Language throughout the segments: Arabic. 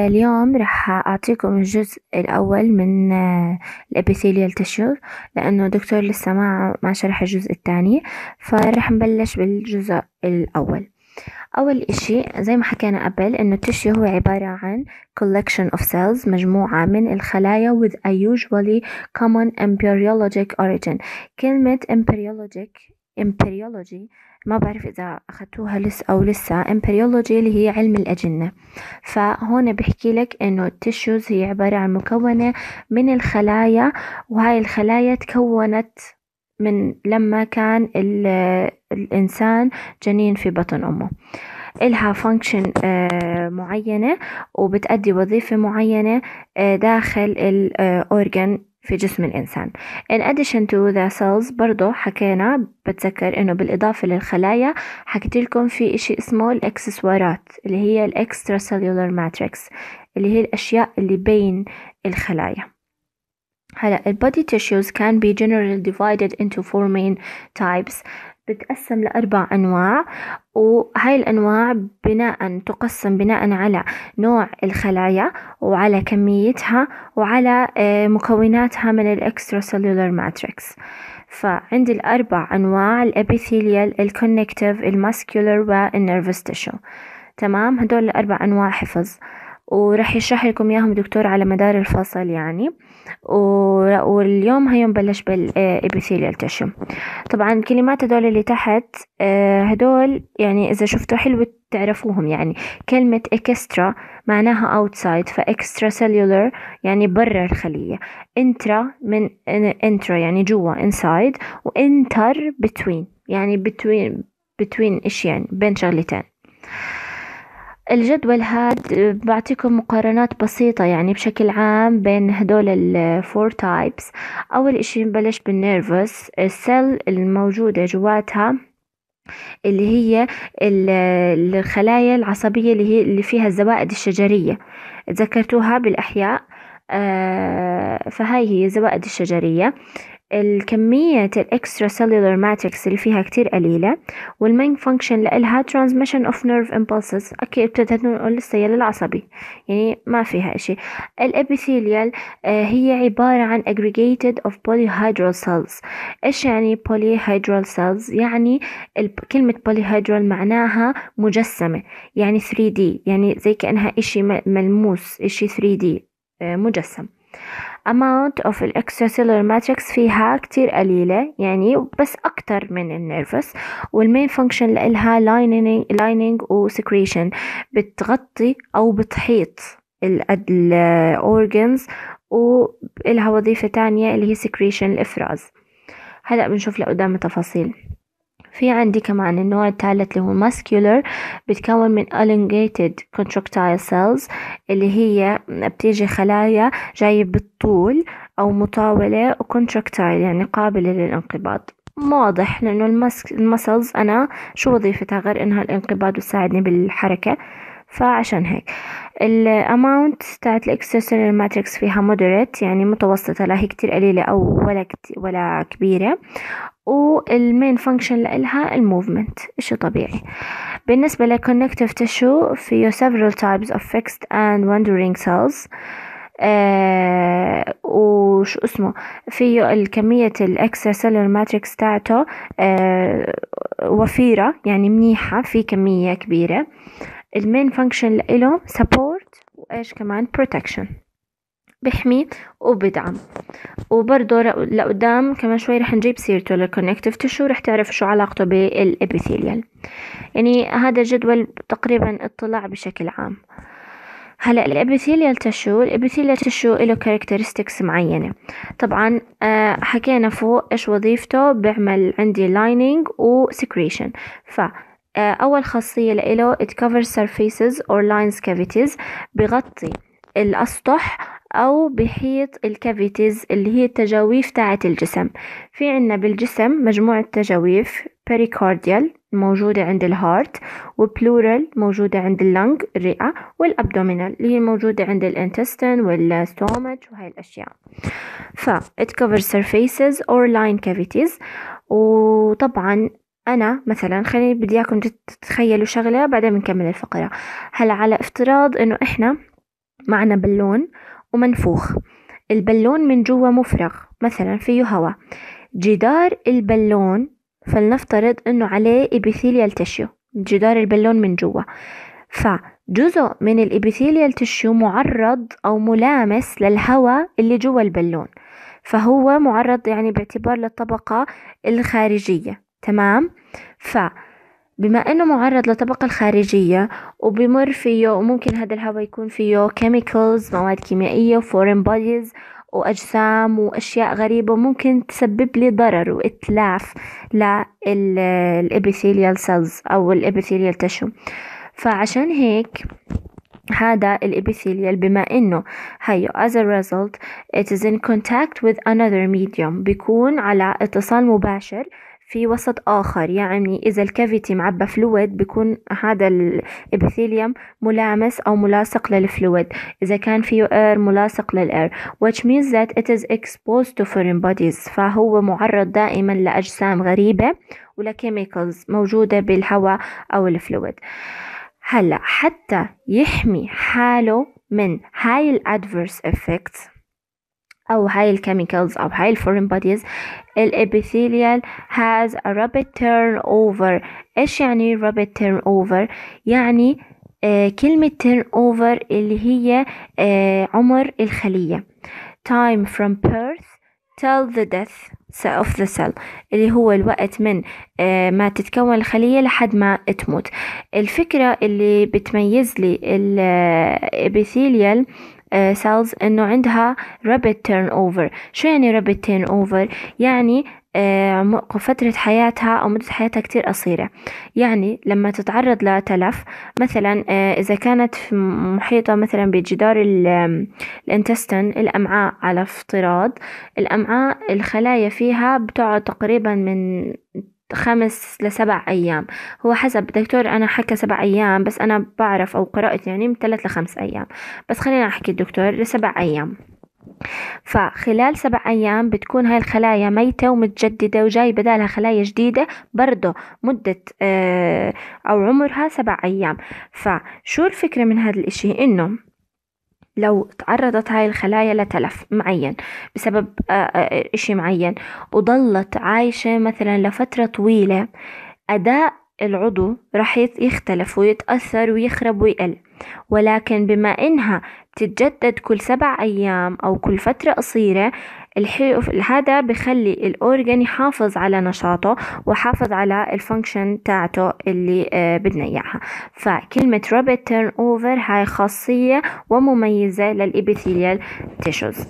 اليوم راح أعطيكم الجزء الأول من الابيثيليال تيشو، لأنه دكتور لسه ما شرح الجزء الثاني، فراح نبلش بالجزء الأول. أول إشي زي ما حكينا قبل إنه التيشو هو عبارة عن collection of cells، مجموعة من الخلايا with a usually common embryologic origin. كلمة embryology ما بعرف إذا أخذتوها لسه embryology اللي هي علم الأجنة. فهون بحكي لك إنه التيشوز هي عبارة عن مكونة من الخلايا، وهاي الخلايا تكونت من لما كان الإنسان جنين في بطن أمه. إلها فانكشن معينة وبتأدي وظيفة معينة داخل الأورجن في جسم الإنسان. In addition to the cells برضو حكينا، بتذكر إنه بالإضافة للخلايا حكيت لكم في إشي اسمه الإكسسوارات اللي هي الإكسترا سيلولار ماتريكس، اللي هي الأشياء اللي بين الخلايا. هلا البودي tissues can be generally divided into four main types. بتقسم لأربع أنواع، وهاي الأنواع تقسم بناء على نوع الخلايا وعلى كميتها وعلى مكوناتها من الإكسترا سيلولار ماتريكس. فعندي الأربع أنواع: الأبيثيليال، الكونكتيف، الماسكولار، والنيرفس تيشو. تمام، هدول الأربع أنواع حفظ، ورح يشرح لكم إياهم دكتور على مدار الفصل يعني. واليوم هنبلش بالإبيثيليال تيشو. طبعا الكلمات هدول اللي تحت هدول يعني إذا شفتوا حلو تعرفوهم. يعني كلمة إكسترا معناها outside، فإكسترا سيلولر يعني برا الخلية، انترا من انترا يعني جوا inside، وانتر between يعني between إشيين، بين شغلتين. الجدول هاد بعطيكم مقارنات بسيطة يعني بشكل عام بين هدول الفور تايبس. أول إشي نبلش بالنيرفس. السيل الموجودة جواتها اللي هي الخلايا العصبية اللي فيها الزوائد الشجرية، تذكرتوها بالأحياء. فهاي هي الزوائد الشجرية. الكمية الإكسترا سيلولار ماتريكس اللي فيها كتير قليلة، والمين فانكشن لإلها transmission of nerve impulses. أكيد بتنقل السيال العصبي، يعني ما فيها إشي. الإبيثيليال هي عبارة عن aggregated of polyhedral cells. إيش يعني polyhedral cells؟ يعني كلمة polyhedral معناها مجسمة، يعني 3D، يعني زي كأنها إشي ملموس، إشي 3D مجسم. amount of extracellular matrix فيها كتير قليلة يعني، بس أكتر من النيرفس. والمين فانكشن لإلها lining و secretion، بتغطي أو بتحيط الأورجنز، وإلها وظيفة تانية اللي هي secretion الإفراز. هلأ بنشوف لقدام تفاصيل. في عندي كمان النوع الثالث اللي هو muscular، بتكون من elongated contractile cells، اللي هي بتيجي خلايا جاية بالطول أو مطاولة، وcontractile يعني قابلة للانقباض. واضح لأنه المسلز أنا شو وظيفتها غير إنها الانقباض وتساعدني بالحركة، فعشان هيك الاماونت تاعت الاكستراسيلولار ماتريكس فيها مودريت يعني متوسطة، لا هي كتير قليلة أو ولا كبيرة. والمين فانكشن لإلها الموفمنت، إشي طبيعي. بالنسبة للكونكتيف تيشو فيه several types of fixed and wandering cells. وشو اسمه، فيه الكمية الإكسترا سيلولار ماتريكس تاعته وفيرة يعني منيحة، في كمية كبيرة. المين فانكشن لإله support، وإيش كمان protection، بحمي وبدعم. وبرضه لقدام كمان شوي رح نجيب سيرته للكونكتيف تيشو، رح تعرف شو علاقته بالإبيثيليال. يعني هذا الجدول تقريبا اطلاع بشكل عام. هلا الإبيثيليال تيشو له كاركترستكس معينة. طبعا حكينا فوق إيش وظيفته، بيعمل عندي لاينينج وسكريشن. أول خاصية له it covers surfaces or lines cavities، بغطي الأسطح أو بحيط الكافيتيز اللي هي التجاويف تاعت الجسم. في عنا بالجسم مجموعة تجاويف: بريكارديال موجودة عند الهارت، وبلورال موجودة عند اللنج الرئة، والأبدومينال اللي هي موجودة عند الانتستين والستومach وهاي الأشياء. it covers surfaces or line cavities. وطبعا أنا مثلا بدي إياكم تتخيلوا شغلة بعدين بنكمل الفقرة. هلا على افتراض إنه إحنا معنا بالون ومنفوخ. البالون من جوا مفرغ مثلا فيه هواء. جدار البالون فلنفترض انه عليه epithelial tissue، جدار البالون من جوا، فجزء من الابيثيليال تشيو معرض او ملامس للهواء اللي جوا البالون، فهو معرض يعني باعتبار للطبقة الخارجية. تمام. فبما انه معرض للطبقة الخارجية وبمر فيه، وممكن هذا الهواء يكون فيه chemicals مواد كيميائية foreign bodies وأجسام وأشياء غريبة ممكن تسبب لي ضرر وإتلاف للإبيثيليال سيلز أو الإبيثيليال تشو. فعشان هيك هذا الإبيثيليال بما إنه هيو as a result it is in contact with another medium، بيكون على اتصال مباشر في وسط آخر. يعني إذا الكافيتي معبى فلويد بيكون هذا الإبيثيليوم ملامس أو ملاصق للفلويد، إذا كان فيه air ملاصق للأير which means that it is exposed to foreign bodies، فهو معرض دائما لأجسام غريبة ولكيميكالز موجودة بالهواء أو الفلويد. هلا حتى يحمي حاله من هاي الادفيرس افكتس او هاي الكيميكالز او هاي الفورين بوديز، الابيثيليال has a rapid turnover. ايش يعني rapid turnover؟ يعني كلمة turnover اللي هي عمر الخلية time from birth till the death of the cell، اللي هو الوقت من ما تتكون الخلية لحد ما تموت. الفكرة اللي بتميز لي الابيثيليال cells انه عندها rapid turnover. شو يعني rapid turnover؟ يعني فترة حياتها أو مدة حياتها كتير قصيرة. يعني لما تتعرض لتلف مثلا إذا كانت محيطة مثلا بجدار الانتستين الأمعاء، على افتراض الأمعاء الخلايا فيها بتقعد تقريبا من 5 ل7 أيام. هو حسب دكتور أنا حكى 7 أيام، بس أنا بعرف أو قرأت يعني من 3 ل5 أيام، بس خلينا أحكي الدكتور ل7 أيام. فخلال 7 أيام بتكون هاي الخلايا ميتة ومتجددة وجاي بدالها خلايا جديدة برضو مدة أو عمرها 7 أيام. فشو الفكرة من هذا الإشي؟ إنه لو تعرضت هاي الخلايا لتلف معين بسبب إشي معين وظلت عايشة مثلا لفترة طويلة، أداء العضو راح يختلف ويتأثر ويخرب ويقل. ولكن بما إنها بتتجدد كل 7 أيام أو كل فترة قصيرة، هذا بخلي الأورجن يحافظ على نشاطه وحافظ على الفانكشن تاعته اللي بدنا إياها. فكلمة rapid turnover هاي خاصية ومميزة للإبيثيليال tissues.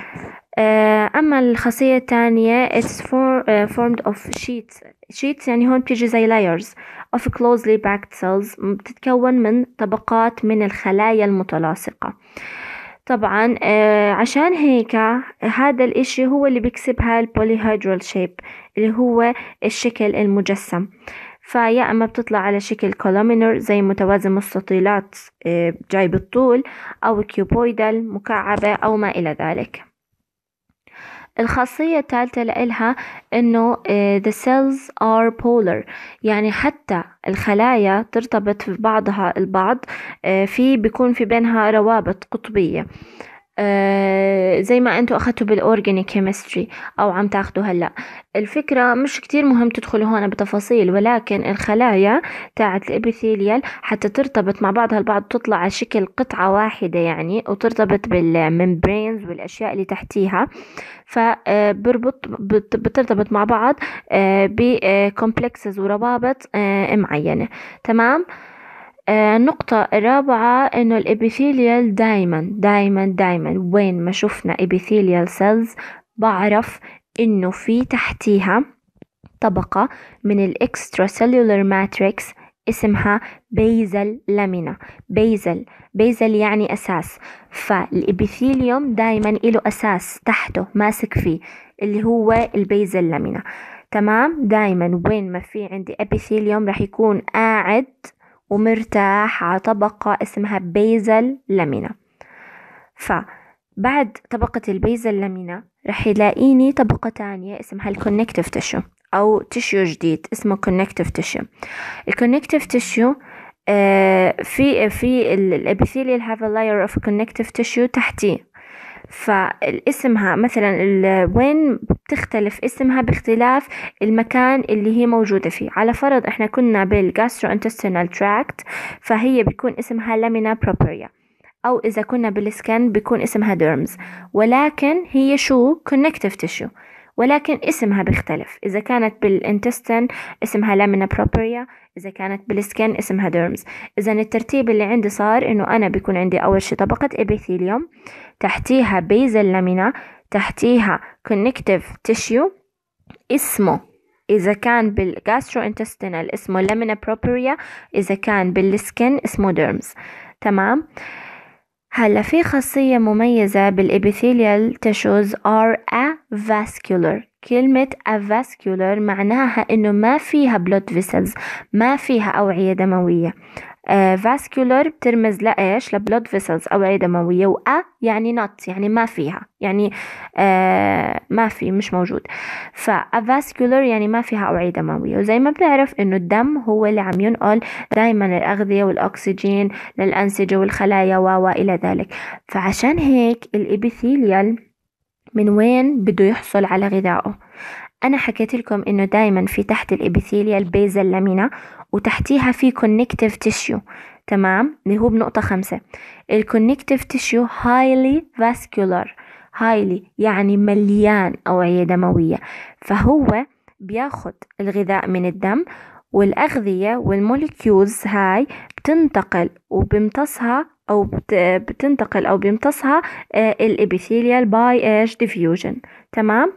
أما الخاصية الثانية it's formed of sheets يعني هون بتيجي زي layers of closely packed cells، بتتكون من طبقات من الخلايا المتلاصقة. طبعا عشان هيك هذا الاشي هو اللي بيكسبها البوليهيدرال شيب اللي هو الشكل المجسم. فيا اما بتطلع على شكل كولومينر زي متوازي مستطيلات جاي بالطول، او كيوبويدال مكعبة او ما الى ذلك. الخاصية الثالثة لإلها إنه the cells are polar، يعني حتى الخلايا ترتبط في بعضها البعض، بيكون في بينها روابط قطبية، زي ما انتوا اخدتوا بالاورجانيك كيمستري او عم تاخدوا هلا. الفكرة مش كتير مهم تدخلوا هون بتفاصيل، ولكن الخلايا تاعت الابيثيليال حتى ترتبط مع بعضها البعض تطلع على شكل قطعة واحدة يعني، وترتبط بالممبرينز والاشياء اللي تحتيها، بترتبط مع بعض بكومبلكسز وربابط معينة. تمام. النقطة الرابعة إنه الإبيثيليال دايما وين ما شفنا إبيثيليال سيلز بعرف إنه في تحتيها طبقة من الإكسترا سيلولر ماتريكس اسمها بيزل لامينا. بيزل يعني أساس، فالإبيثيليوم دايما إله أساس تحته ماسك فيه اللي هو البيزل لامينا. تمام. دايما وين ما في عندي إبيثيليوم راح يكون قاعد ومرتاح على طبقة اسمها بيزل لامينا. فبعد طبقة البيزل لامينا رح يلاقيني طبقة تانية اسمها الكونكتيف تيشو أو تيشيو جديد اسمه كونكتيف تيشو. الكونكتيف تيشو في الابيثيليال have a layer of connective tissue تحتيه. فالاسمها مثلا وين بتختلف اسمها باختلاف المكان اللي هي موجودة فيه. على فرض احنا كنا بالجاستروانتستينال تراكت فهي بيكون اسمها لامينا بروبريا، أو إذا كنا بالسكن بيكون اسمها ديرمز، ولكن هي شو connective tissue، ولكن اسمها بيختلف. إذا كانت بالانتستين اسمها لامينا بروبريا، إذا كانت بالسكن اسمها ديرمز. إذا الترتيب اللي عندي صار إنه أنا بيكون عندي أول شي طبقة إبيثيليوم، تحتيها بيزل لامينا، تحتيها connective tissue اسمه إذا كان بالجاستروانتستينال اسمه لامينا بروبريا، إذا كان بالسكن اسمه ديرمز. تمام. هلا في خاصية مميزة بالإبيثيليال تيشوز are avascular. كلمة avascular معناها إنه ما فيها blood vessels، ما فيها أوعية دموية. vascular بترمز لإيش؟ لبلود فيسلز، أوعية دموية، وأ يعني not يعني ما فيها، يعني ما في، مش موجود. فavascular يعني ما فيها أوعية دموية. وزي ما بنعرف إنه الدم هو اللي عم ينقل دايما الأغذية والأكسجين للأنسجة والخلايا وإلى ذلك. فعشان هيك الإبيثيليال من وين بده يحصل على غذائه؟ أنا حكيت لكم إنه دايما في تحت الإبيثيليال بيزل لامينا، وتحتيها في connective tissue. تمام، اللي هو بنقطة 5. الconnective tissue highly vascular، highly يعني مليان أوعية دموية، فهو بياخد الغذاء من الدم، والأغذية والموليكيولز هاي بتنتقل وبيمتصها أو بتنتقل أو بيمتصها الإبيثيليال باي إيش diffusion. تمام.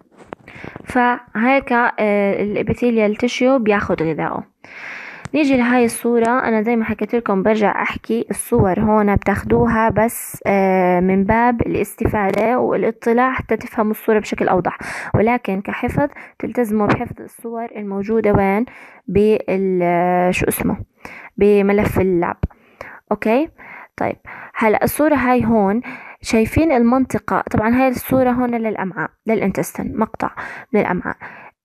فهيك الابيثيليال تيشيو بياخد غذائه. نيجي لهاي الصورة. أنا زي ما حكيت لكم برجع أحكي الصور هون بتاخدوها بس من باب الاستفادة والاطلاع حتى تفهموا الصورة بشكل أوضح، ولكن كحفظ تلتزموا بحفظ الصور الموجودة وين شو اسمه بملف اللاب. أوكي. طيب هلا الصورة هاي هون شايفين المنطقة، طبعا هاي الصورة هون للأمعاء، للإنتستين، مقطع من الأمعاء.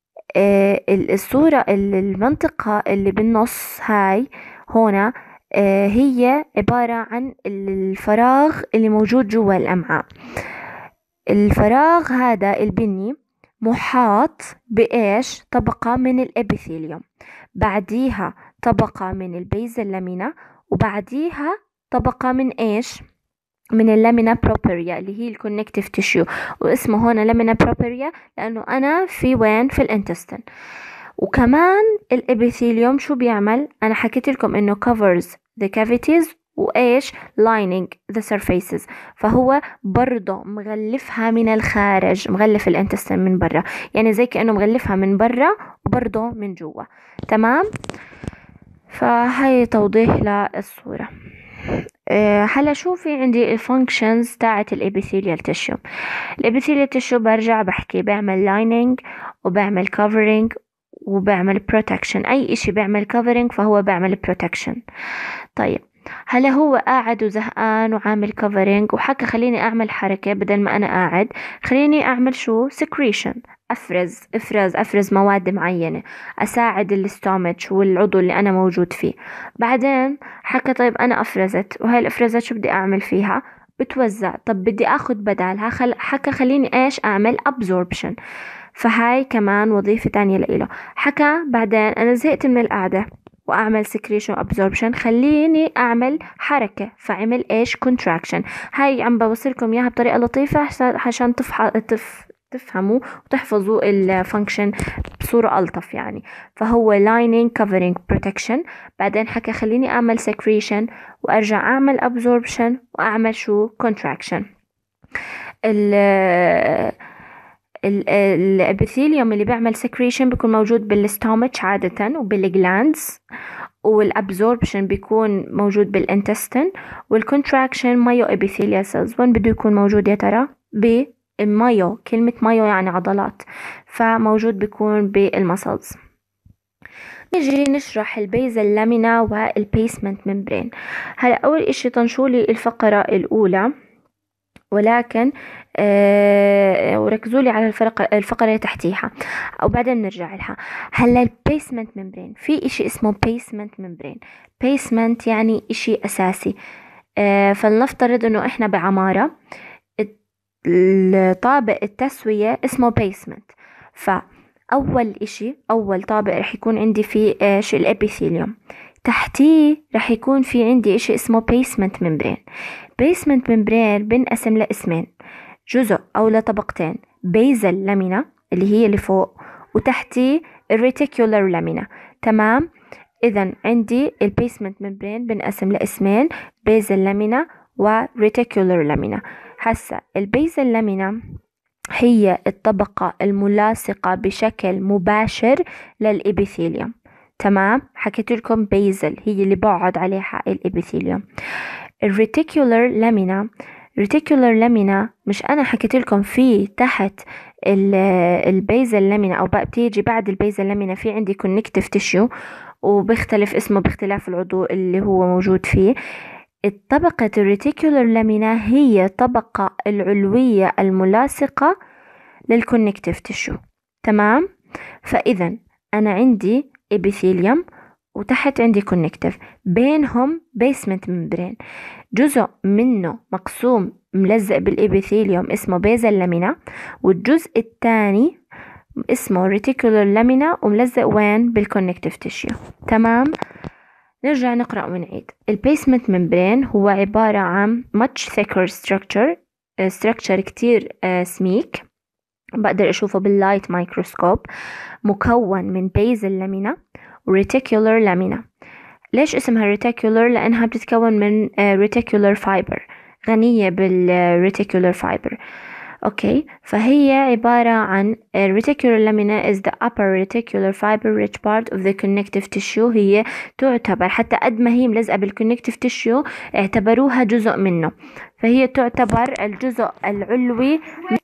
الصورة المنطقة اللي بالنص هاي هنا هي عبارة عن الفراغ اللي موجود جوا الأمعاء. الفراغ هذا البني محاط بإيش؟ طبقة من الإبيثيليوم، بعديها طبقة من البيزل لامينا، وبعديها طبقة من إيش؟ من اللامينا بروبريا اللي هي الكونكتيف تيشيو، واسمه هون لامينا بروبريا لأنه أنا في وين؟ في الانتستين. وكمان الإبيثيليوم شو بيعمل؟ أنا حكيت لكم إنه covers the cavities وإيش lining the surfaces، فهو برضه مغلفها من الخارج، مغلف الانتستين من برا، يعني زي كأنه مغلفها من برا وبرضه من جوا. تمام. فهي توضيح للصورة. هلا شو في عندي الفانكشنز تاعت الابيثيليال تيشو. الابيثيليال تيشو برجع بحكي بعمل لايننج وبعمل كفرنج وبعمل بروتكشن. اي اشي بيعمل كفرنج فهو بيعمل بروتكشن. طيب هلا هو قاعد وزهقان وعامل كفرنج وحكى خليني اعمل حركة، بدل ما انا قاعد خليني اعمل شو؟ سكريشن، افرز مواد معينة اساعد الاستومach والعضو اللي انا موجود فيه. بعدين حكى طيب انا افرزت، وهاي الافرازات شو بدي اعمل فيها؟ بتوزع. طب بدي اخد بدالها حكى خليني ايش؟ اعمل absorption، فهاي كمان وظيفة تانية لإله. حكى بعدين انا زهقت من القعدة واعمل secretion absorption، خليني اعمل حركة، فعمل ايش؟ contraction. هاي عم بوصلكم اياها بطريقة لطيفة عشان تفهموا وتحفظوا الفانكشن بصورة ألطف يعني. فهو lining covering protection. بعدين حكى خليني أعمل secretion وأرجع أعمل absorption وأعمل شو؟ contraction. الابيثيليوم اللي بيعمل secretion بيكون موجود بالستومach عادة وبالجلاندز، والابزوربشن بيكون موجود بالانتستين، والكونتراكشن مايو ابيثيليال سيلز. وين بده يكون موجود يا ترى؟ بالمايو. كلمة مايو يعني عضلات، فموجود بيكون بالمسلز. نجي نشرح البيزل لامينا والبيسمنت ممبرين. هلا أول إشي طنشولي الفقرة الأولى ولكن وركزوا لي على الفقرة اللي تحتيها أو بعدين نرجع لها. هلا البيسمنت ممبرين، في إشي اسمه بيسمنت ممبرين. بيسمنت يعني إشي أساسي. فلنفترض إنه إحنا بعمارة، الطابق التسوية اسمه بيسمنت. فأول إشي، أول طابق رح يكون عندي فيه إيش؟ الإبيثيليوم. تحتيه رح يكون في عندي إشي اسمه بيسمنت ممبرين. بيسمنت ممبرين بنقسم لاسمين، جزء أو لطبقتين، بيزل لامينا اللي هي اللي فوق، وتحتيه الريتيكولار لامينا. تمام؟ إذا عندي البيسمنت ممبرين بنقسم لاسمين، بيزل لامينا وريتيكولار لامينا. هسا البيزل لامينا هي الطبقة الملاصقة بشكل مباشر للإبيثيليوم. تمام؟ حكيت لكم بيزل هي اللي بعد عليها الإبيثيليوم. الريتيكولار لامينا، ريتيكولار لامينا مش أنا حكيت لكم في تحت البيزل لامينا أو بتيجي بعد البيزل لامينا في عندي كونكتيف تيشيو، وبيختلف اسمه باختلاف العضو اللي هو موجود فيه. الطبقة الريتيكولار لامينا هي الطبقة العلوية الملاصقة للكونكتيف تيشو. تمام؟ فإذا أنا عندي إبيثيليوم وتحت عندي كونكتيف، بينهم بيسمنت ممبرين، جزء منه مقسوم ملزق بالإبيثيليوم اسمه بيزل لامينا، والجزء الثاني اسمه ريتيكولار لامينا وملزق وين؟ بالكونكتيف تيشيو. تمام؟ نرجع نقرأ ونعيد. البيسمنت ممبرين هو عبارة عن much thicker structure كتير سميك، بقدر أشوفه باللايت مايكروسكوب، مكون من بيزل لامينا وريتيكولار لامينا. ليش اسمها ريتيكولار؟ لأنها بتتكون من ريتيكولار فايبر، غنية بالريتيكولار فايبر. أوكي، فهي عبارة عن reticular lamina is the upper reticular fiber rich part of the connective tissue. هي تعتبر حتى قد ما هي ملزقة بالconnective tissue اعتبروها جزء منه، فهي تعتبر الجزء العلوي.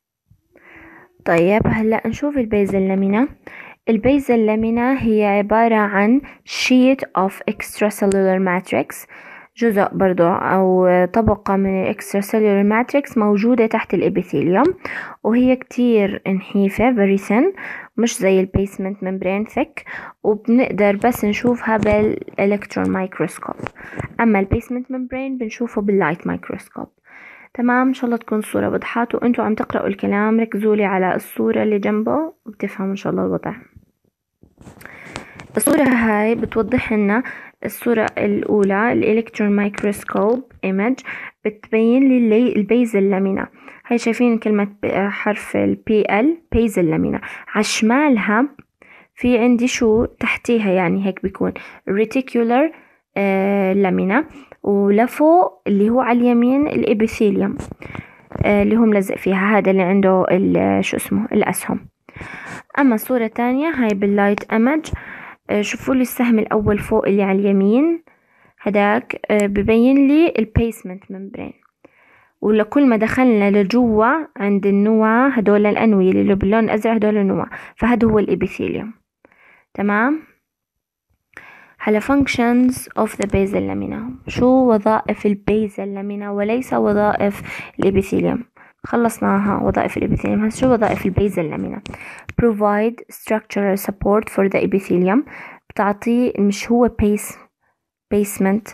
طيب هلأ نشوف البيزل لامينا. البيزل لامينا هي عبارة عن sheet of extracellular matrix، جزء برضو أو طبقة من الإكستراسيلولار ماتريكس موجودة تحت الإبيثيليوم، وهي كتير نحيفة very thin، مش زي البيسمنت ممبرين thick، وبنقدر بس نشوفها بالإلكترون مايكروسكوب. أما البيسمنت ممبرين بنشوفه باللايت مايكروسكوب. تمام؟ إن شاء الله تكون الصورة وضحت، وأنتوا عم تقرأوا الكلام ركزوا لي على الصورة اللي جنبه وبتفهموا إن شاء الله الوضع. الصورة هاي بتوضح لنا، الصورة الأولى الإلكترون مايكروسكوب إيمج بتبين لي البيزل لامينا. هاي شايفين كلمة حرف PL بيزل لامينا، عشمالها في عندي شو تحتيها، يعني هيك بيكون ريتيكولار لامينا، ولفوق اللي هو على اليمين الإبيثيليوم اللي هو ملزق فيها، هذا اللي عنده شو اسمه الأسهم. أما الصورة الثانية هاي باللايت إيمج، شوفوا لي السهم الأول فوق اللي على اليمين، هداك ببين لي البيسمنت ممبرين، ولكل ما دخلنا لجوا عند النواة هدول الأنوية اللي باللون الأزرق هدول النواة، فهذا هو الإبيثيليوم. تمام؟ على functions of the basal lamina، شو وظائف البيزل لامينا وليس وظائف الإبيثيليوم. خلصناها وظائف الإبيثيليوم، هسه شو وظائف البيزل لامينا؟ provide structural support for the epithelium، بتعطيه، مش هو basement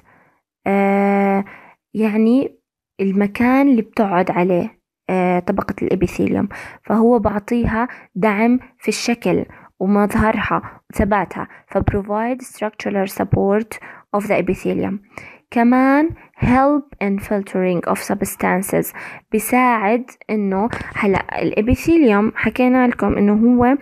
يعني المكان اللي بتقعد عليه طبقة الإبيثيليوم، فهو بعطيها دعم في الشكل ومظهرها وثباتها، provide structural support of the epithelium. كمان help in filtering of substances، بيساعد انه هلا الابيثيليوم حكينا لكم انه هو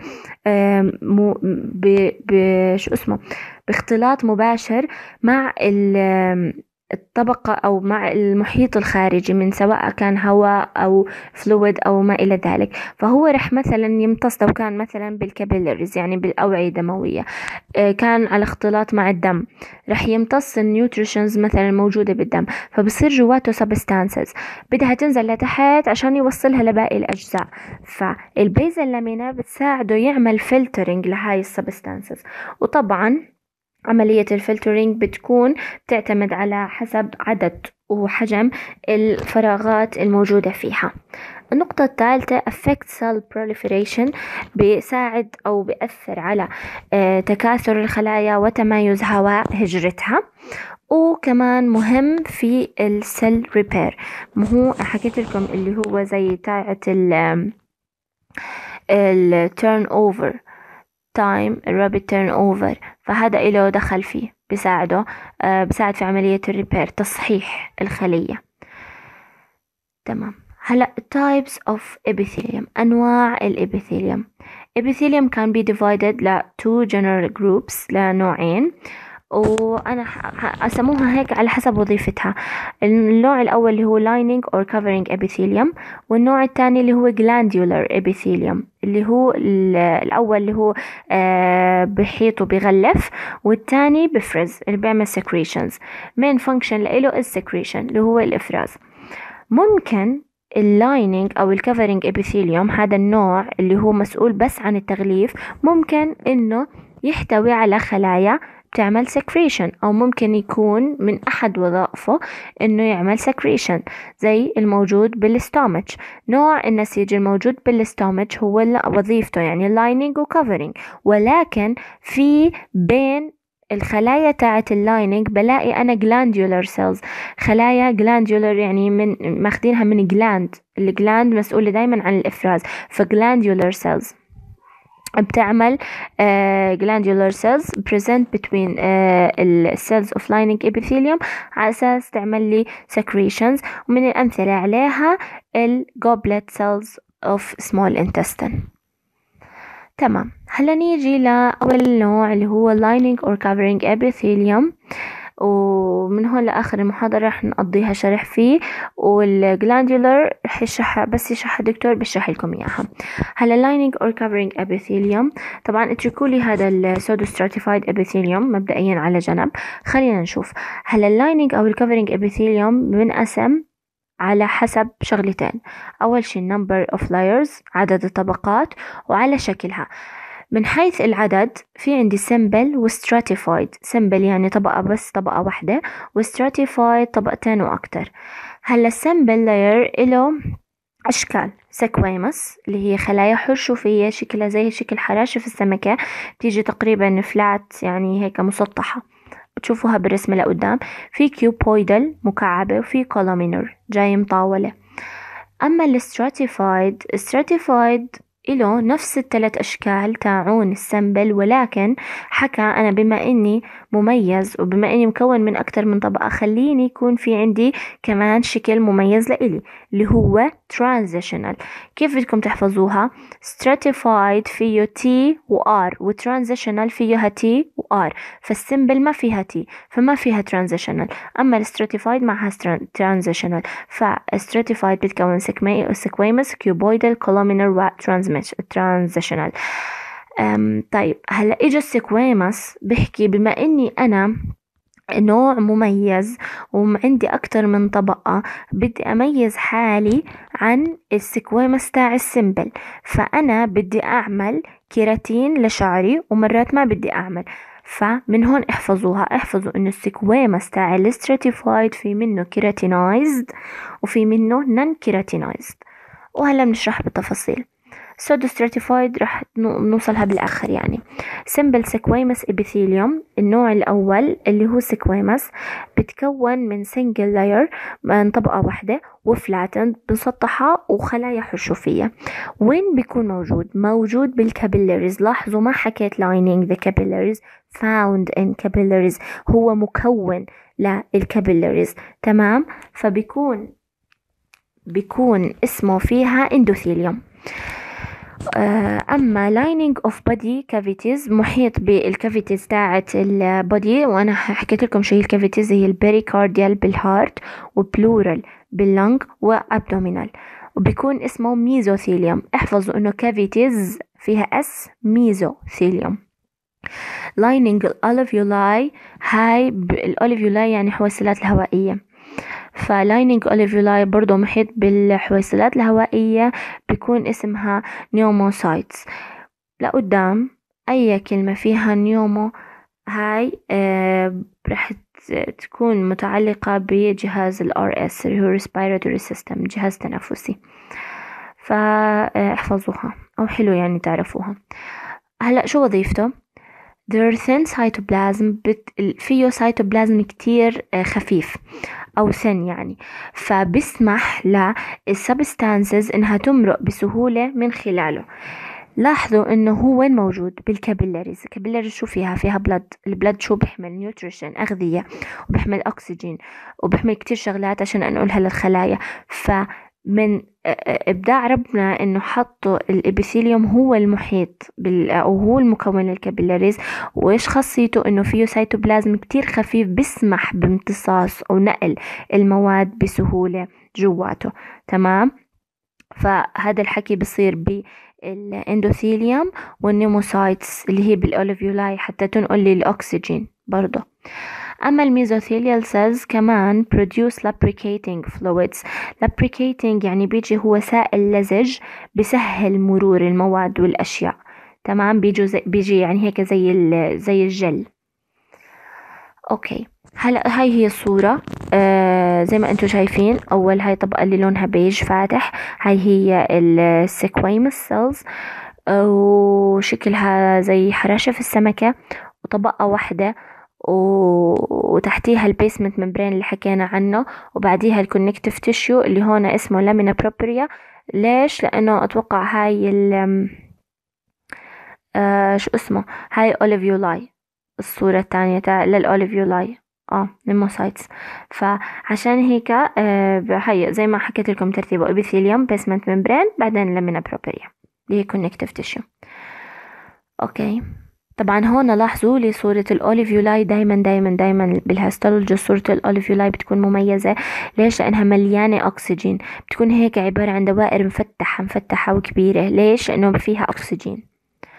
شو اسمه باختلاط مباشر مع الطبقة أو مع المحيط الخارجي، من سواء كان هواء أو فلويد أو ما إلى ذلك، فهو رح مثلا يمتص، لو كان مثلا بالكابيلاريز يعني بالأوعية الدموية، كان على اختلاط مع الدم رح يمتص النيوتريشنز مثلا الموجودة بالدم، فبصير جواته سبستانسز بدها تنزل لتحت عشان يوصلها لباقي الأجزاء، فالبيزل لامينا بتساعده يعمل فلترنج لهاي السبستانسز. وطبعا عملية الفلترينج بتكون بتعتمد على حسب عدد وحجم الفراغات الموجودة فيها. النقطة الثالثة affect cell proliferation، بيساعد أو بيأثر على تكاثر الخلايا وتمايز هواء هجرتها. وكمان مهم في السيل ريبير، هو حكيت لكم اللي هو زي تاعة التيرن اوفر تايم، الرابid تيرن اوفر، فهذا إله دخل فيه، بيساعد في عملية الريبير، تصحيح الخلية. تمام. هلا types of epithelium، أنواع الإبيثيليوم. epithelium can be divided ل two general groups، لنوعين، وأنا أسموها هيك على حسب وظيفتها. النوع الأول اللي هو lining or covering epithelium، والنوع الثاني اللي هو glandular epithelium، اللي هو الأول اللي هو بحيط وبغلف، والثاني بفرز اللي بيعمل secretions. main function له secretion اللي هو الإفراز. ممكن اللايننج أو الكفرنج ابيثيليوم، هذا النوع اللي هو مسؤول بس عن التغليف، ممكن إنه يحتوي على خلايا بتعمل secretion، أو ممكن يكون من أحد وظائفه إنه يعمل secretion، زي الموجود بالستومach. نوع النسيج الموجود بالستومach هو وظيفته يعني lining و covering، ولكن في بين الخلايا تاعت اللايننج بلاقي أنا glandular cells، خلايا glandular يعني من ماخدينها من gland، الجلاند مسؤولة دايما عن الإفراز، فglandular cells بتعمل glandular cells present between cells of lining epithelium على أساس تعمل لي secretions. ومن الأمثلة عليها goblet cells of small intestine. تمام. هلا نيجي لأول نوع اللي هو lining or covering epithelium، ومن هون لآخر المحاضرة رح نقضيها شرح فيه، والجلاندولار رح يشرح، بس يشرح الدكتور بيشرح لكم إياها. هلا lining or covering epithelium، طبعا اتركوا لي هذا السودو stratified epithelium مبدئيا على جنب. خلينا نشوف. هلا lining أو covering epithelium بنقسم على حسب شغلتين. أول شي number of layers، عدد الطبقات، وعلى شكلها. من حيث العدد في عندي simple و stratified. simple يعني طبقة بس، طبقة واحدة، و stratified طبقتين وأكتر. هلا simple layer إله أشكال. سكويمس اللي هي خلايا حرشفية شكلها زي شكل حراشف السمكة، بتيجي تقريبا فلات يعني هيك مسطحة، بتشوفوها بالرسمة لقدام. في كيوبويدال مكعبة، وفي كولومينر جاي مطاولة. أما الستراتيفايد، إله نفس الثلاث أشكال تاعون السمبل، ولكن حكى أنا بما إني مميز وبما إني مكون من أكتر من طبقة، خليني يكون في عندي كمان شكل مميز لإلي اللي هو transitional. كيف بدكم تحفظوها؟ stratified فيه T و R، و transitional فيها T و R، فالسمبل ما فيها T فما فيها transitional، أما الستراتيفايد معها transitional. فالستراتيفايد بتكون سكويمس، كيوبويدال، كولومينر، و transitional. طيب هلا اجى السكويمس بحكي بما اني انا نوع مميز وعندي أكتر من طبقة، بدي أميز حالي عن السكويمس تاع السمبل، فأنا بدي أعمل كيراتين لشعري ومرات ما بدي أعمل. فمن هون احفظوها، احفظوا إنه السكويمس تاع الستراتيفايد في منه كيراتينايزد وفي منه نون كيراتينايزد، وهلا بنشرح بالتفاصيل. سودو ستراتيفايد رح نوصلها بالآخر. يعني سمبل سكويمس إبيثيليوم، النوع الأول اللي هو سكويمس، بتكون من سنجل لاير، من طبقة واحدة، وفلاتند مسطحة وخلايا حرشفية. وين بيكون موجود بالكابيلاريز. لاحظوا ما حكيت lining the capillaries، found in capillaries، هو مكون للكابيلاريز. تمام. فبيكون اسمه فيها اندوثيليوم. أما lining of body cavities، محيط بالكافيتيز تاعت البودي، وأنا حكيت لكم شو هي الكافيتيز، هي البريكارديال بالهارت، وبلورال باللنج، وابدومينال، وبيكون اسمه ميزوثيليوم. احفظوا إنه كافيتيز فيها اس، ميزوثيليوم. lining الألفيولاي، هاي الألفيولاي يعني حويصلات الهوائية، فلايننج أوليفيولاي برضو محيط بالحويصلات الهوائية، بيكون اسمها نيوموسايتس. لقدام أي كلمة فيها نيومو هاي راح تكون متعلقة بجهاز ال RS اللي هو Respiratory System، جهاز تنفسي. فاحفظوها أو حلو يعني تعرفوها. هلأ شو وظيفته؟ there are thin cytoplasm فيه cytoplasm كتير خفيف أو ثن يعني، فبسمح للسبستانسز إنها تمرق بسهولة من خلاله. لاحظوا إنه هو وين موجود؟ بالكابيلاريز. الكابيلاريز شو فيها بلد. البلد شو بيحمل؟ نيوتريشن، أغذية، وبيحمل أكسجين، وبيحمل كتير شغلات عشان أنقلها للخلايا. فمن إبداع ربنا إنه حطوا الإبيثيليوم هو المحيط أو هو المكون للكابيلاريز. وإيش خاصيته؟ إنه فيه سيتوبلازم كتير خفيف بيسمح بامتصاص أو نقل المواد بسهولة جواته. تمام. فهذا الحكي بصير بالاندوثيليوم والنيموسايتس اللي هي بالاوليفيولاي حتى تنقل لي الاكسجين برضه. اما الميزوثيليال سيلز كمان produce lubricating fluids. lubricating يعني بيجي هو سائل لزج بسهل مرور المواد والاشياء. تمام. بيجي يعني هيك زي الجل. اوكي. هلا هاي هي الصورة. زي ما انتم شايفين، اول هاي طبقة اللي لونها بيج فاتح، هاي هي السيكويموس سيلز، وشكلها زي حراشة في السمكة، وطبقة واحدة، وتحتيها البيسمنت ممبرين اللي حكينا عنه، وبعديها الكونكتيف تيشيو اللي هون اسمه لامينا بروبريا. ليش؟ لانه اتوقع هاي شو اسمه، هاي اوليفيولاي، الصورة الثانية للأوليفيولاي، نيموسايتس. فعشان هيك هي زي ما حكيت لكم ترتيبه: ابيثيليوم، بيسمنت ممبرين، بعدين لامينا بروبريا اللي هي كونكتيف تيشو. اوكي. طبعا هون لاحظوا لي صورة الأوليفيولاي دايما بالهيستولوجي صورة الأوليفيولاي بتكون مميزة. ليش؟ لأنها مليانة أكسجين، بتكون هيك عبارة عن دوائر مفتحة وكبيرة. ليش؟ لأنه فيها أكسجين.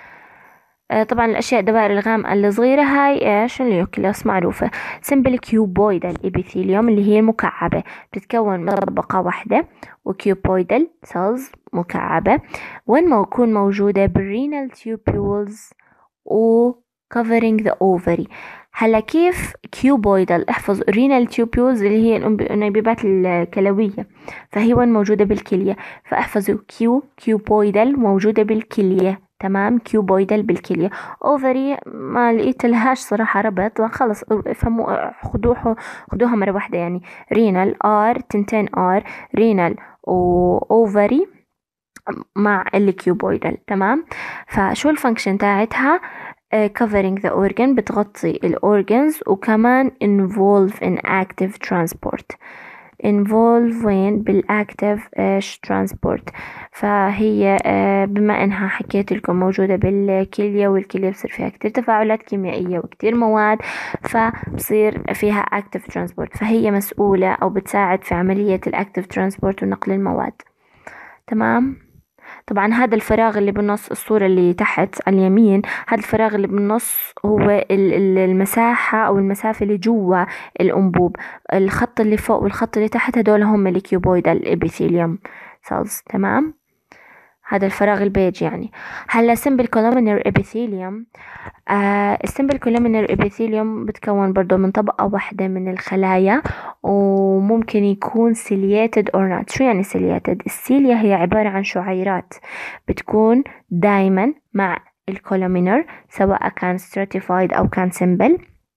طبعا الأشياء الدوائر الغامقة الصغيرة هاي إيش؟ النيوكليوس معروفة. سمبل كيوبويدال إبيثيليوم اللي هي المكعبة، بتتكون من طبقة واحدة، وكيوبويدال سيلز مكعبة. وين ما تكون موجودة؟ بالرينال تيوبيولز و covering the ovary. هلا كيف كيوبويدال؟ احفظ رينال تيوبيولز اللي هي الأنبيبات الكلوية، فهي وين موجودة؟ بالكلية. فاحفظوا كيوبويدال موجودة بالكلية. تمام. كيوبويدال بالكلية. اوفري ما لقيت لهاش صراحة ربط، خلص افهموا، خدوها مرة واحدة يعني. رينال ار تنتين ار، رينال اوفري مع الكيوبويدال. تمام. فشو الفانكشن تاعتها؟ covering the organ، بتغطي الأورجنز، وكمان involve in active transport. involve وين؟ بالactive transport. فهي بما انها حكيت لكم موجودة بالكلية، والكلية بصير فيها كتير تفاعلات كيميائية وكتير مواد، فبصير فيها active transport، فهي مسؤولة أو بتساعد في عملية الactive transport ونقل المواد. تمام. طبعا هذا الفراغ اللي بالنص، الصورة اللي تحت على اليمين، هذا الفراغ اللي بالنص هو المساحة أو المسافة اللي جوا الأنبوب. الخط اللي فوق والخط اللي تحت هدول هم الكيوبويدال إبيثيليوم سيلز. تمام. هذا الفراغ البيج يعني. هلا سمبل كولومينر إبيثيليوم. السمبل كولومينر إبيثيليوم بتكون برضو من طبقة واحدة من الخلايا، وممكن يكون ciliated or not. شو يعني ciliated؟ السيليا هي عبارة عن شعيرات بتكون دايما مع الكولومينر، سواء كان stratified أو كان simple.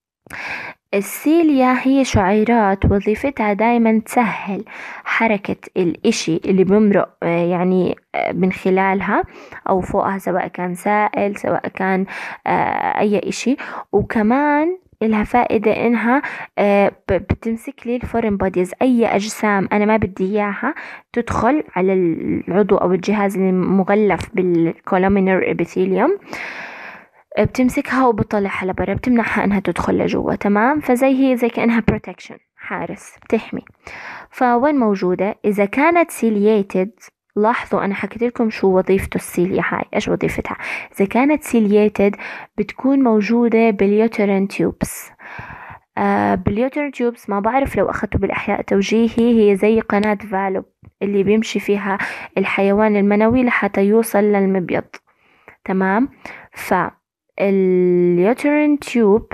السيليا هي شعيرات وظيفتها دايما تسهل حركة الإشي اللي بمرق يعني من خلالها أو فوقها، سواء كان سائل، سواء كان أي إشي. وكمان إلها فائدة إنها بتمسك لي الفورين بوديز، أي أجسام أنا ما بدي إياها تدخل على العضو أو الجهاز اللي مغلف بالكولومينر إبيثيليوم، بتمسكها وبتطلعها لبرا، بتمنعها انها تدخل لجوا. تمام. هي زي كأنها protection، حارس، بتحمي. فوين موجودة؟ إذا كانت ciliated، لاحظوا أنا حكيت لكم شو وظيفته السيليا هاي، إيش وظيفتها. إذا كانت ciliated بتكون موجودة باليوترين تيوبس. باليوترين تيوبس ما بعرف لو أخذته بالأحياء توجيهي، هي زي قناة فالوب اللي بيمشي فيها الحيوان المنوي لحتى يوصل للمبيض. تمام. اليوترين تيوب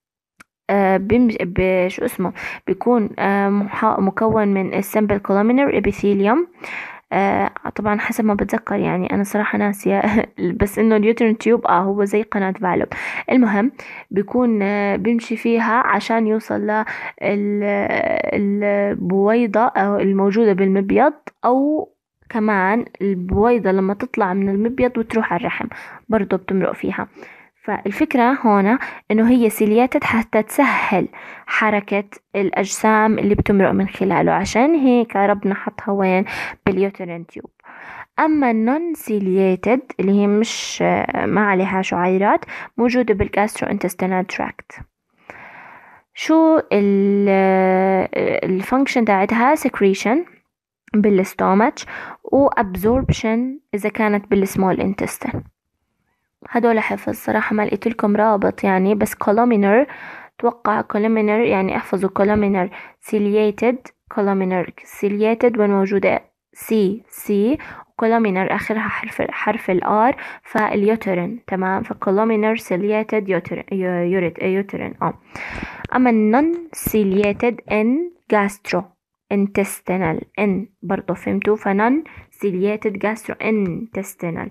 شو اسمه بيكون مكون من السمبل كولومينر ابيثيليوم. طبعا حسب ما بتذكر، يعني انا صراحة ناسية بس انه اليوترين تيوب هو زي قناة فالوب. المهم بيكون بيمشي فيها عشان يوصل للبويضة او الموجودة بالمبيض، او كمان البويضة لما تطلع من المبيض وتروح على الرحم برضو بتمرق فيها. فالفكرة هنا انه هي سيلياتد حتى تسهل حركة الاجسام اللي بتمرق من خلاله، عشان هيك ربنا حطها وين؟ باليوترين تيوب. اما النون سيلياتد اللي هي مش ما عليها شعيرات، موجودة بالجاسترو انتستينال تراكت. شو الفانكشن تاعتها؟ سكريشن بالستومach، وابزوربشن اذا كانت بالسمول انتستين. هدول حفظ صراحة، ما لقيت لكم رابط يعني، بس columnar توقع columnar يعني احفظوا columnar ciliated columnar ciliated وين موجودة C columnar آخرها حرف الR، فاليوترين. تمام، فcolumnar ciliated uterine. أما non ciliated N gastro intestinal N برضو فهمتوا، فنون ciliated gastrointestinal.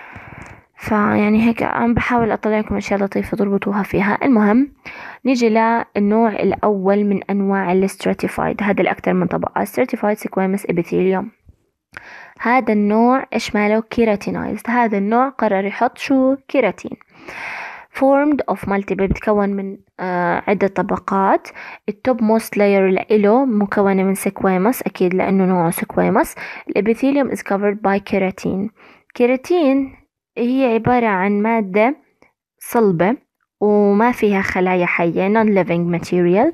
فيعني هيك عم بحاول أطلع لكم أشياء لطيفة تربطوها فيها. المهم نيجي للنوع الأول من أنواع الستراتيفايد، هذا الأكثر من طبقة، stratified squamous epithelium. هذا النوع إيش ماله؟ كيراتينايزد. هذا النوع قرر يحط شو؟ كيراتين. formed of multiple، بتكون من عدة طبقات. التوب موست لاير له مكونة من سكويموس، أكيد لأنه نوعه سكويموس. الابيثيليوم is covered by keratin. كيراتين هي عبارة عن مادة صلبة وما فيها خلايا حية، non-living material،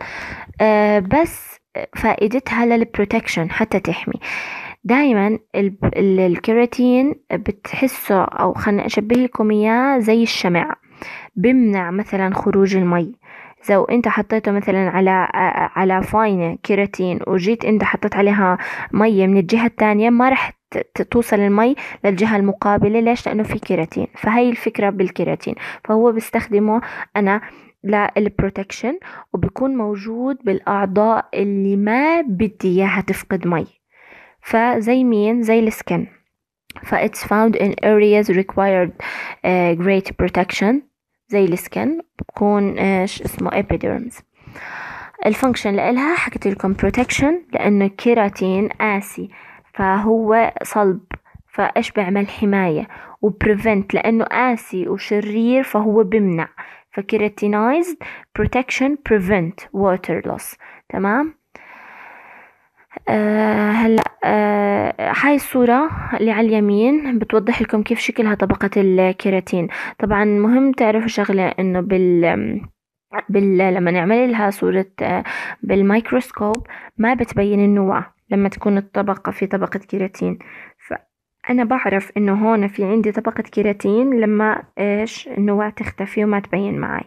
بس فائدتها للبروتكشن، حتى تحمي. دايما الكيراتين بتحسه، أو خلنا أشبه لكم إياه زي الشمع، بمنع مثلا خروج المي. لو انت حطيته مثلا على فاينة كيراتين، وجيت انت حطيت عليها مية من الجهة الثانية، ما رح توصل المي للجهة المقابلة. ليش؟ لأنه في كيراتين. فهي الفكرة بالكيراتين، فهو بستخدمه أنا للبروتكشن، وبيكون موجود بالأعضاء اللي ما بدي إياها تفقد مي. فزي مين؟ زي السكن. it's found in areas required great protection، زي السكن بكون ايش اسمه؟ epidermis. الفانكشن لإلها حكيت لكم protection، لأنه كيراتين قاسي فهو صلب، فإيش بيعمل؟ حماية. وprevent لأنه قاسي وشرير فهو بمنع، فكيراتينايزد protection prevent water loss. تمام. هلا هاي الصورة اللي على اليمين بتوضح لكم كيف شكلها طبقة الكيراتين. طبعا مهم تعرفوا شغلة، انه لما نعمل لها صورة بالميكروسكوب ما بتبين النواة لما تكون الطبقة في طبقة كيراتين. فأنا بعرف انه هون في عندي طبقة كيراتين لما ايش النواة تختفي وما تبين معي.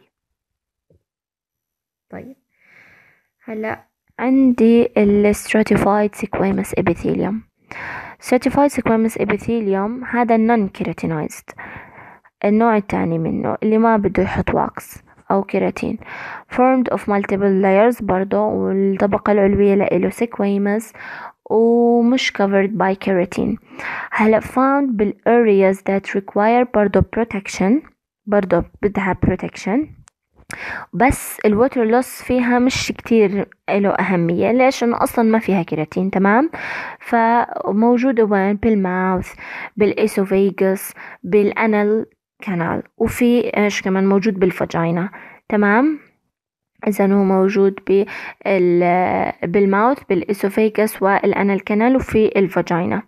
طيب هلا عندي stratified squamous epithelium. stratified squamous epithelium هذا non-keratinized، النوع الثاني منه اللي ما بده يحط واكس أو كيراتين. formed of multiple layers برضو، والطبقة العلوية له squamous ومش covered by keratin. هلا found areas that require برضو protection، برضو بدها protection، بس الووتر لوس فيها مش كتير له أهمية. ليش؟ إنه أصلا ما فيها كيراتين. تمام. فموجودة وين؟ بالماوث، بالإيسوفيغس، بالأنال كانال، وفي إيش كمان موجود بالفاجينا. تمام. إذا هو موجود بالماوث، بالإيسوفيغس، والأنال كانال، وفي الفاجينا.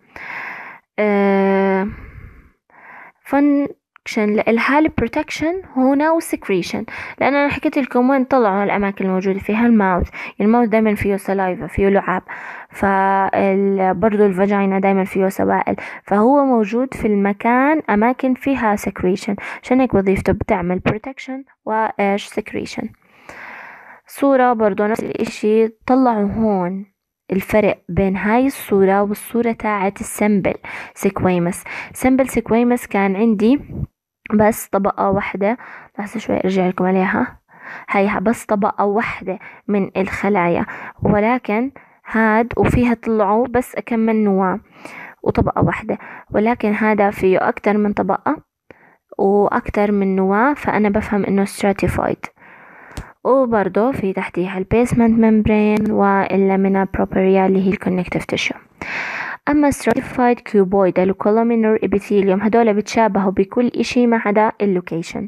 فانكشن لإلها بروتكشن هنا وسكريشن، لأن أنا حكيت لكم وين طلعوا الأماكن الموجودة فيها. الماوث دايما فيه سلايفا، فيه لعاب، برضو الفاجينا دايما فيه سوائل، فهو موجود في المكان أماكن فيها سكريشن، عشان هيك وظيفته بتعمل بروتكشن وإيش سكريشن. صورة برضو نفس الإشي، طلعوا هون الفرق بين هاي الصورة والصورة تاعت السمبل سكويمس. سمبل سكويمس كان عندي بس طبقة واحدة. لحظة شوي ارجع لكم عليها. هي بس طبقة واحدة من الخلايا، ولكن هاد وفيها طلعوا بس كم من نواة وطبقة واحدة، ولكن هذا فيه أكتر من طبقة وأكتر من نواة، فأنا بفهم إنه stratified. وبرضه في تحتيها البيسمنت ممبرين واللامينا بروبريا اللي هي الكونكتيف تيشو. أما stratified cuboidal وcolumnar epithelium هدول بتشابهوا بكل إشي ما عدا اللوكيشن.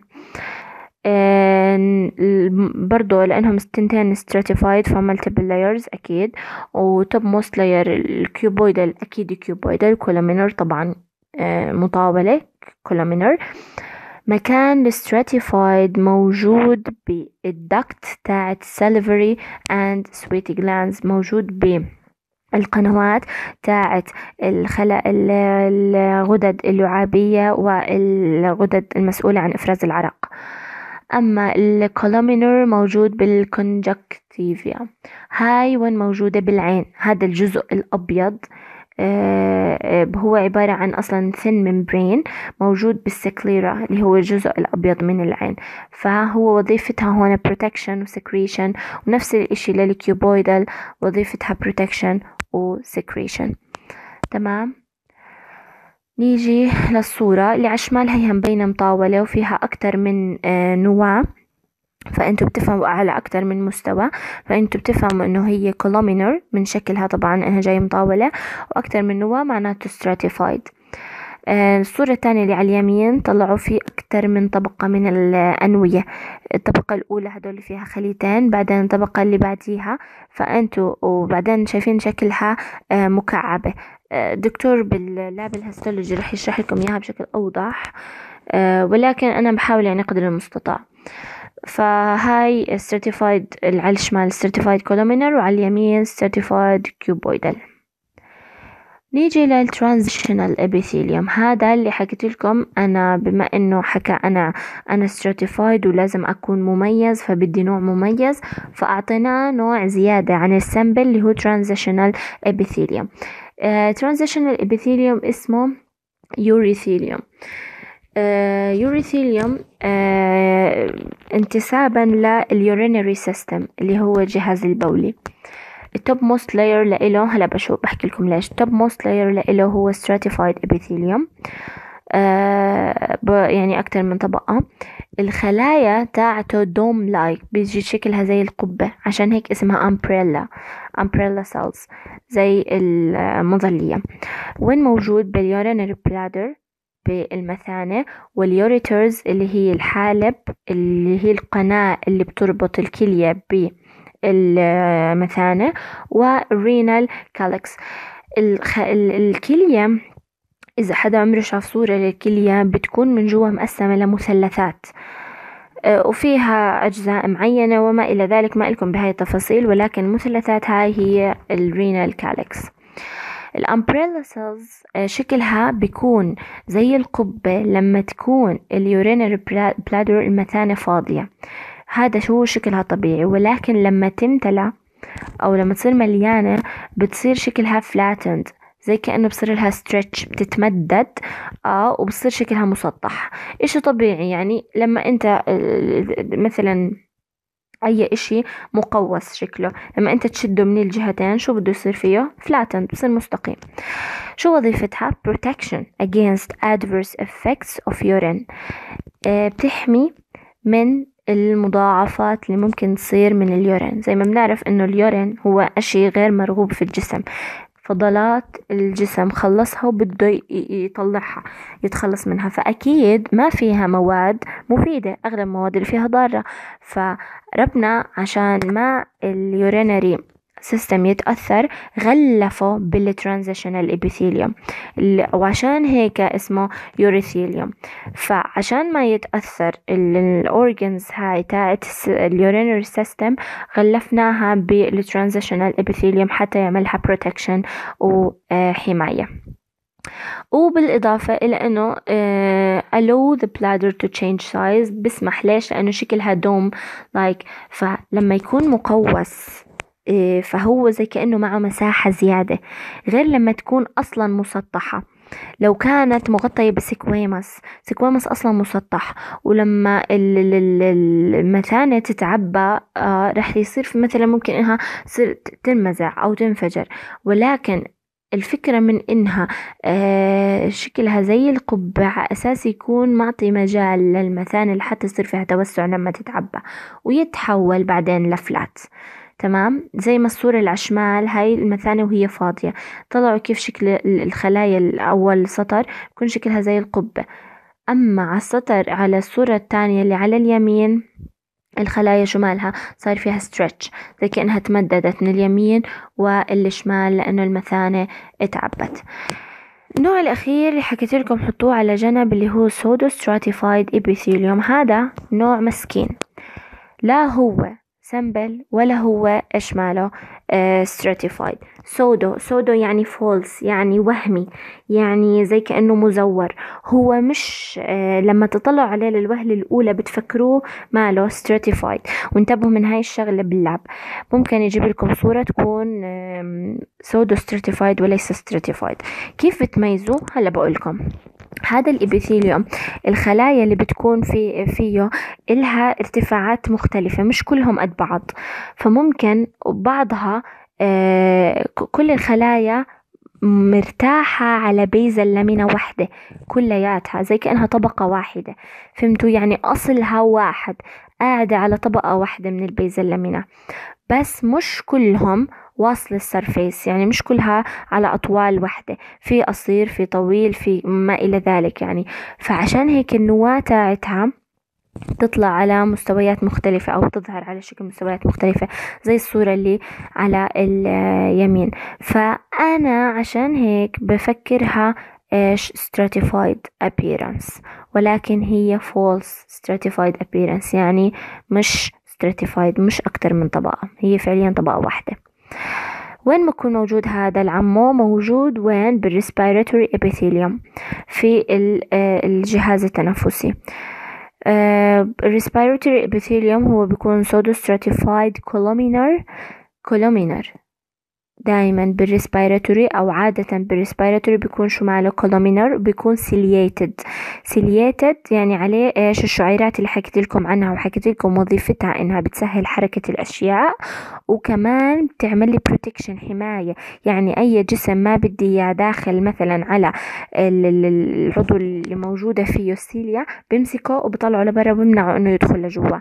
برضو لأنهم تنتين stratified ف multiple layers أكيد، وتوب موست layer الكيوبويدال أكيد كيوبويدال، columnar طبعا مطاولة columnar. مكان الستراتيفايد موجود بالدكت تاعت salivary and sweaty glands، موجود بالقنوات تاعت الغدد اللعابية والغدد المسؤولة عن إفراز العرق. أما الكولومينر موجود بالكونجكتيفيا، هاي وين موجودة بالعين، هذا الجزء الأبيض هو عبارة عن أصلا thin membrane موجود بالسكليرا اللي هو الجزء الأبيض من العين، فهو وظيفتها هنا protection و secretion، ونفس الإشي للكيوبويدال وظيفتها protection و secretion. تمام. نيجي للصورة اللي على الشمال، هي مبينة مطاولة وفيها أكتر من نواة، فأنتوا بتفهموا على أكتر من مستوى، فأنتوا بتفهموا إنه هي columnar من شكلها طبعا إنها جاية مطاولة، وأكتر من نواة معناته stratified. الصورة الثانية اللي على اليمين طلعوا في أكتر من طبقة من الأنوية. الطبقة الأولى هدول اللي فيها خليتين، بعدين الطبقة اللي بعديها فأنتوا، وبعدين شايفين شكلها مكعبة. دكتور باللاب الهستولوجي رح يشرح لكم إياها بشكل أوضح، ولكن أنا بحاول يعني قدر المستطاع. فهاي certified على الشمال certified columnar، وعلى اليمين certified cuboidal. نيجي للترانزيشنال ابيثيليوم، هذا اللي حكيت لكم أنا، بما إنه حكى أنا stratified ولازم أكون مميز فبدي نوع مميز، فأعطيناه نوع زيادة عن السامبل اللي هو transitional epithelium. transitional epithelium اسمه urethelium. urethelium انتسابا للurinary system اللي هو الجهاز البولي. التوب موست لاير لإله، هلا بحكي لكم ليش. التوب موست لاير لإله هو stratified epithelium، يعني أكتر من طبقة. الخلايا تاعته دوم لايك، بيجي شكلها زي القبة، عشان هيك اسمها umbrella cells، زي المظلية. وين موجود؟ بالurinary bladder بالمثانة، واليوريترز اللي هي الحالب اللي هي القناة اللي بتربط الكلية بالمثانة، والرينال كالكس. الكلية إذا حدا عمره شاف صورة للكلية بتكون من جوا مقسمة لمثلثات، وفيها أجزاء معينة وما إلى ذلك، ما لكم بهاي التفاصيل، ولكن المثلثات هاي هي الرينال كالكس. الامبريلا سيلز شكلها بيكون زي القبة لما تكون اليورينري بلادر المثانة فاضية، هذا شو شكلها طبيعي، ولكن لما تمتلى أو لما تصير مليانة بتصير شكلها flattened، زي كأنه بصير لها stretch، بتتمدد وبصير شكلها مسطح. إشي طبيعي يعني لما أنت مثلا أي إشي مقوس شكله، لما أنت تشده من الجهتين شو بده يصير فيه؟ flattened، بصير مستقيم. شو وظيفتها؟ protection against adverse effects of urine. بتحمي من المضاعفات اللي ممكن تصير من اليورين. زي ما بنعرف إنه اليورين هو إشي غير مرغوب في الجسم، فضلات الجسم خلصها وبده يطلعها، يتخلص منها، فأكيد ما فيها مواد مفيدة، أغلب المواد اللي فيها ضارة. فربنا عشان ما اليورينري سيستم يتأثر غلفه بالترانزيشنال ابيثيليوم، وعشان هيك اسمه يوريثيليوم. فعشان ما يتأثر الأورجنز هاي تاعت اليورينري سيستم غلفناها بالترانزيشنال ابيثيليوم حتى يعملها بروتكشن وحماية. وبالإضافة إلى أنه allow the bladder to change size، بسمح ليش؟ لأنه شكلها دوم like، فلما يكون مقوس فهو زي كأنه معه مساحة زيادة، غير لما تكون أصلا مسطحة. لو كانت مغطية بسكويمس، سكويمس أصلا مسطح، ولما المثانة تتعبى رح يصير في مثلا ممكن إنها تصير تنمزع أو تنفجر. ولكن الفكرة من إنها شكلها زي القبة على أساس يكون معطي مجال للمثانة لحتى يصير فيها توسع لما تتعبى ويتحول بعدين لفلات. تمام، زي ما الصورة اللي على الشمال هاي المثانة وهي فاضية، طلعوا كيف شكل الخلايا الأول سطر بكون شكلها زي القبة. أما على السطر على الصورة الثانية اللي على اليمين الخلايا شمالها صار فيها stretch، زي كأنها تمددت من اليمين والشمال لأنه المثانة اتعبت. النوع الأخير اللي حكيت لكم حطوه على جنب اللي هو pseudo stratified epithelium. هذا نوع مسكين، لا هو سمبل ولا هو إيش ماله stratified. سودو يعني false، يعني وهمي، يعني زي كأنه مزور. هو مش لما تطلعوا عليه للوهلة الأولى بتفكروه ماله stratified. وانتبهوا من هاي الشغلة باللعب، ممكن يجيب لكم صورة تكون سودو stratified وليس stratified. كيف بتميزوا؟ هلا بقول لكم. هذا الإبيثيليوم الخلايا اللي بتكون فيه إلها ارتفاعات مختلفة، مش كلهم قد بعض. فممكن بعضها كل الخلايا مرتاحة على بيزا اللامينة واحدة كلياتها، زي كأنها طبقة واحدة. فهمتوا؟ يعني أصلها واحد، قاعدة على طبقة واحدة من البيزا اللامينة، بس مش كلهم واصل السرفيس، يعني مش كلها على أطوال واحدة، في قصير في طويل في ما إلى ذلك يعني. فعشان هيك النواة تاعتها تطلع على مستويات مختلفة أو تظهر على شكل مستويات مختلفة زي الصورة اللي على اليمين. فأنا عشان هيك بفكرها إيش stratified appearance، ولكن هي false stratified appearance، يعني مش stratified، مش أكتر من طبقة، هي فعليا طبقة واحدة. وين بكون موجود هذا العمو؟ موجود وين؟ بالريسبيراتوري epithelium، في الجهاز التنفسي. الريسبيراتوري epithelium هو بيكون pseudo stratified columnar دائما بالريسبيراتوري، أو عادة بالريسبيراتوري بيكون شماله columnar، بيكون ciliated يعني عليه إيش الشعيرات اللي حكيت لكم عنها، وحكيت لكم وظيفتها إنها بتسهل حركة الأشياء، وكمان بتعمل لي protection حماية. يعني أي جسم ما بدي إياه داخل مثلا على العضو اللي موجودة فيه السيليا بمسكه وبطلعه لبرا وبمنعه إنه يدخل لجوا.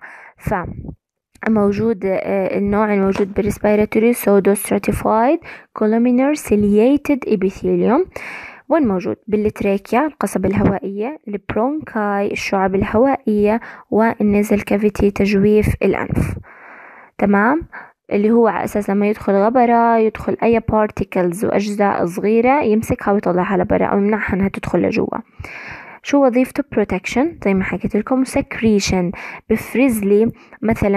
موجود النوع الموجود بالريسبيراتوري pseudo stratified columnar ciliated epithelium. وين موجود؟ بالتراكيا القصبة الهوائية، البرونكاي الشعب الهوائية، والنزل كافيتي تجويف الأنف. تمام، اللي هو على أساس لما يدخل غبرة يدخل أي particles وأجزاء صغيرة يمسكها ويطلعها لبرا أو يمنعها أنها تدخل لجوا. شو وظيفته؟ protection زي ما حكيت لكم، secretion بفرز لي مثلا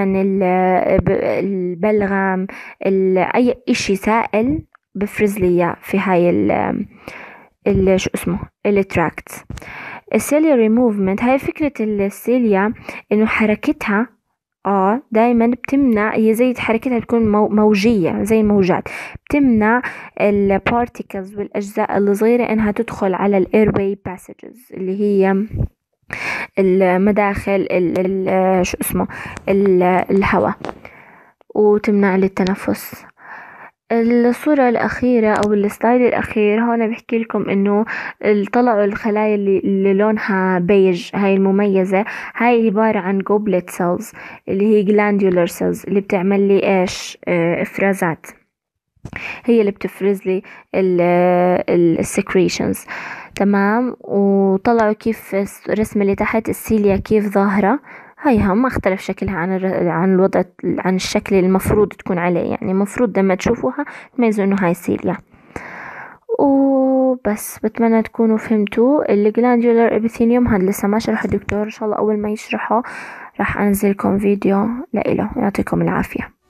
البلغم، أي إشي سائل بفرز لي إياه في هاي شو اسمه التراكت. السيليا موفمنت، هاي فكرة السيليا إنه حركتها دايما بتمنع، هي زي حركتها بتكون موجية زي الموجات، بتمنع البارتيكلز والأجزاء الصغيرة إنها تدخل على الايرواي باسجز اللي هي المداخل شو اسمه الهواء، وتمنع للتنفس. الصورة الأخيرة أو السلايد الأخير هون بحكي لكم إنه طلعوا الخلايا اللي لونها بيج، هاي المميزة، هاي عبارة عن goblet cells اللي هي glandular cells اللي بتعمل لي إيش إفرازات، هي اللي بتفرز لي السكريشنز. تمام، وطلعوا كيف الرسمة اللي تحت السيليا كيف ظاهرة، هايها ما اختلف شكلها عن الوضع، عن الشكل المفروض تكون عليه، يعني المفروض لما تشوفوها تميزوا انه هاي سيليا. وبس بتمنى تكونوا فهمتوا الجلاندولار ابيثيليوم. هذا لسه ما شرح الدكتور، ان شاء الله اول ما يشرحه راح انزل لكم فيديو لإله. يعطيكم العافية.